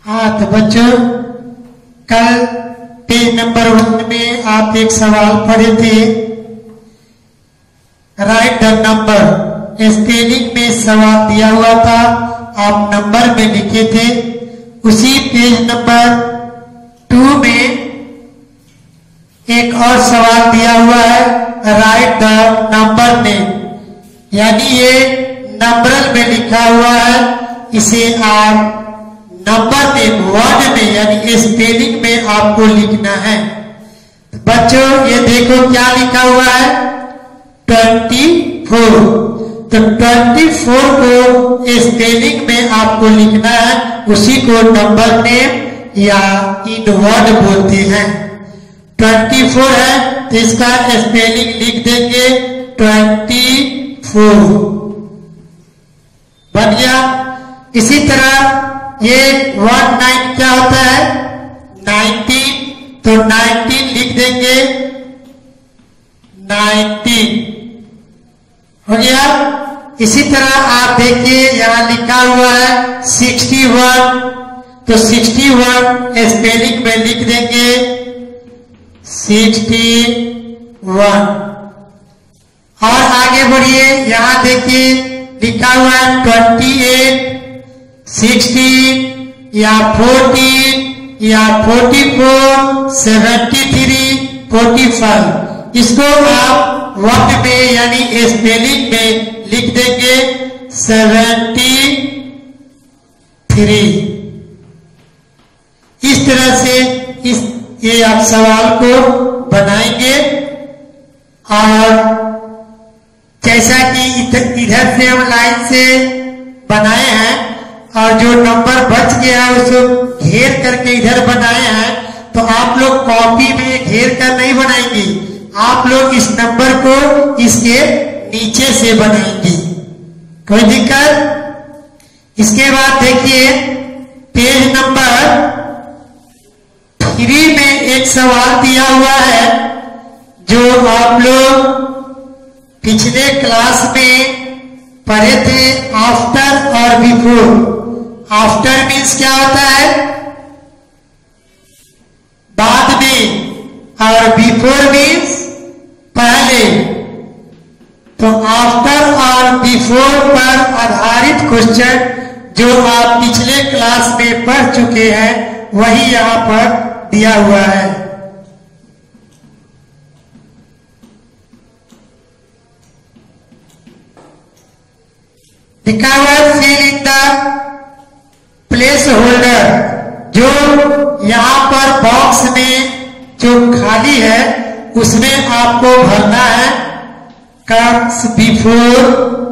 हाँ तो बच्चों, कल पेज नंबर 1 में आप एक सवाल पढ़े थे, राइट द नंबर। स्पेलिंग में सवाल दिया हुआ था, आप नंबर में लिखे थे। उसी पेज नंबर 2 में एक और सवाल दिया हुआ है, राइट द नंबर नेम, यानी ये नंबरल में लिखा हुआ है, इसे आप नंबर नेम वर्ड में यानी स्पेलिंग में आपको लिखना है। बच्चों ये देखो क्या लिखा हुआ है, 24। तो 24 को स्पेलिंग में आपको लिखना है, उसी को नंबर नेम या इन वर्ड बोलते हैं। 24 है तो इसका स्पेलिंग लिख देंगे 24, बन गया। इसी तरह ये 19 क्या होता है, 19, तो 19 लिख देंगे 19, हो गया। इसी तरह आप देखिए यहाँ लिखा हुआ है 61, तो 61 स्पेलिंग में लिख देंगे 61। और आगे बढ़िए, यहाँ देखिए लिखा हुआ है 28, 16 या 14 या 44, 73, 45। इसको आप वर्ड में यानी स्पेलिंग में लिख देंगे 73। इस तरह से ये आप सवाल को बनाएंगे। और जैसा कि इधर से हम लाइन से बनाए हैं और जो नंबर बच गया उसको घेर करके इधर बनाए हैं, तो आप लोग कॉपी में घेर कर नहीं बनाएंगे, आप लोग इस नंबर को इसके नीचे से बनाएंगे, कोई दिक्कत। इसके बाद देखिए पेज नंबर 3 में एक सवाल दिया हुआ है, जो आप लोग पिछले क्लास में पढ़े थे, आफ्टर और बिफोर। आफ्टर मीन्स क्या होता है, बाद में, और बिफोर मीन्स पहले। तो आफ्टर और बिफोर पर आधारित क्वेश्चन जो आप पिछले क्लास में पढ़ चुके हैं, वही यहाँ पर दिया हुआ है। लिखा हुआ है fill in the placeholder, जो यहाँ पर बॉक्स में जो खाली है उसमें आपको भरना है कम्स बिफोर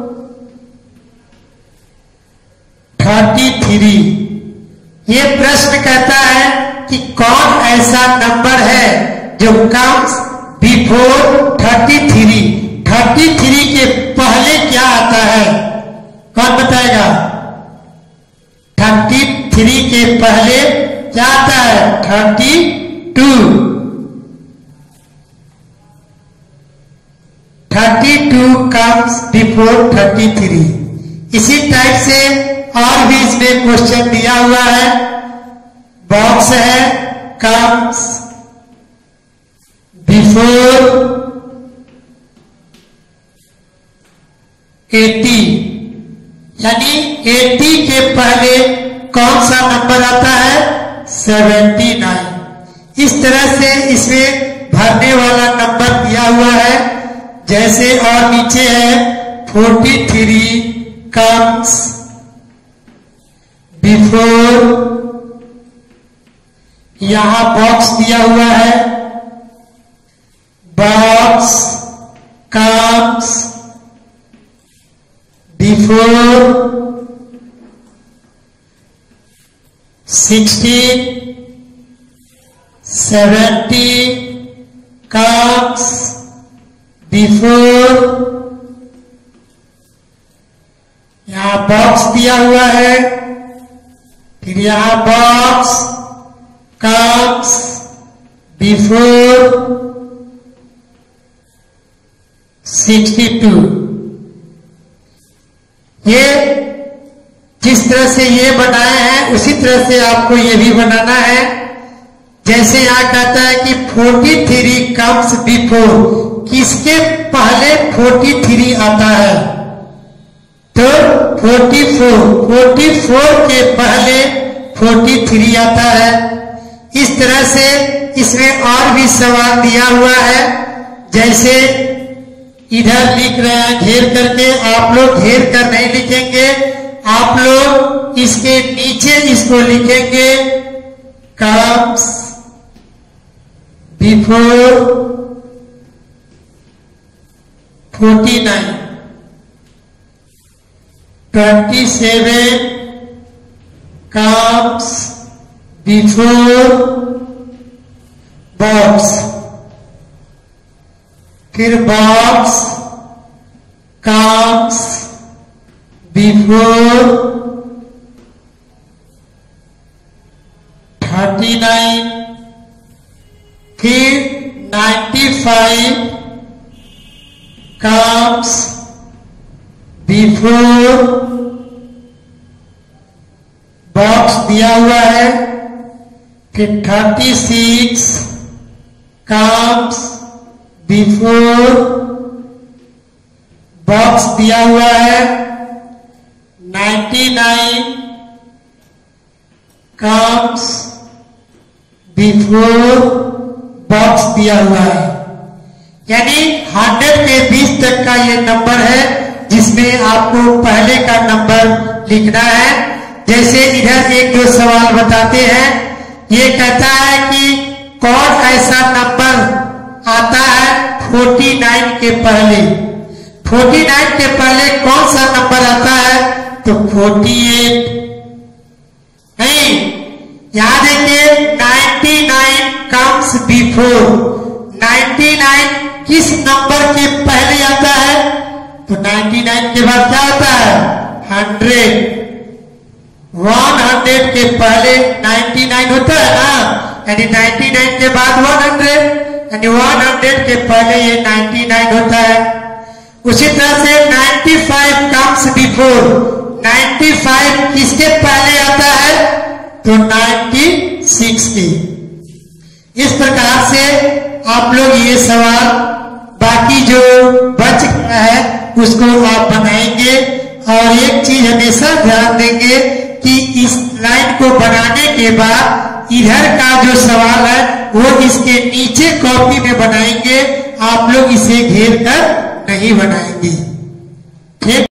33। ये प्रश्न कहता है कि कौन ऐसा नंबर है जो कम्स बिफोर 33। 33 के पहले क्या आता है, कौन बताएगा? 33 के पहले क्या आता है? 32। 32 comes before 33। इसी टाइप से और भी इसमें क्वेश्चन दिया हुआ है, बॉक्स है comes before 80, यानी 80 के पहले कौन सा नंबर आता है? 79। इस तरह से इसमें भरने वाला नंबर दिया हुआ है। जैसे और नीचे है 43 comes before, यहां बॉक्स दिया हुआ है, box comes before 16, 70 comes before, यहां बॉक्स दिया हुआ है, फिर यहां बॉक्स comes before 62। ये जिस तरह से ये बनाए हैं उसी तरह से आपको ये भी बनाना है। जैसे यहाँ कहता है कि 43 कम्स बिफोर, किसके पहले 43 आता है? तो 44 के पहले 43 आता है। इस तरह से इसमें और भी सवाल दिया हुआ है। जैसे इधर लिख रहे हैं घेर करके, आप लोग घेर कर नहीं लिखेंगे, आप लोग इसके नीचे इसको लिखेंगे comes before 49, 27 comes before box, फिर box comes before 39, फिर 95 comes before बॉक्स दिया हुआ है, फिर 36 comes before बॉक्स दिया हुआ है, 99 comes before बॉक्स दिया हुआ है। यानी 100 के 20 तक का ये नंबर है जिसमें आपको पहले का नंबर लिखना है। जैसे इधर एक दो सवाल बताते हैं। ये कहता है कि कौन ऐसा नंबर आता है 49 के पहले? 49 के पहले कौन सा नंबर आता है? तो 48 नहीं, यहां देखिए 99 कम्स बिफोर। 99 किस नंबर के पहले आता है? तो 99 के बाद क्या आता है? 100। 100 के पहले 99 होता है ना, यानी 99 के बाद 100, यानी 100 के पहले ये 99 होता है। उसी तरह से 95 कम्स बिफोर। 95 किसके पहले आता है? तो 96 के। इस प्रकार से आप लोग ये सवाल बाकी जो बच गया है उसको आप बनाएंगे। और एक चीज हमेशा ध्यान देंगे कि इस लाइन को बनाने के बाद इधर का जो सवाल है वो इसके नीचे कॉपी में बनाएंगे, आप लोग इसे घेर कर नहीं बनाएंगे। ठीक।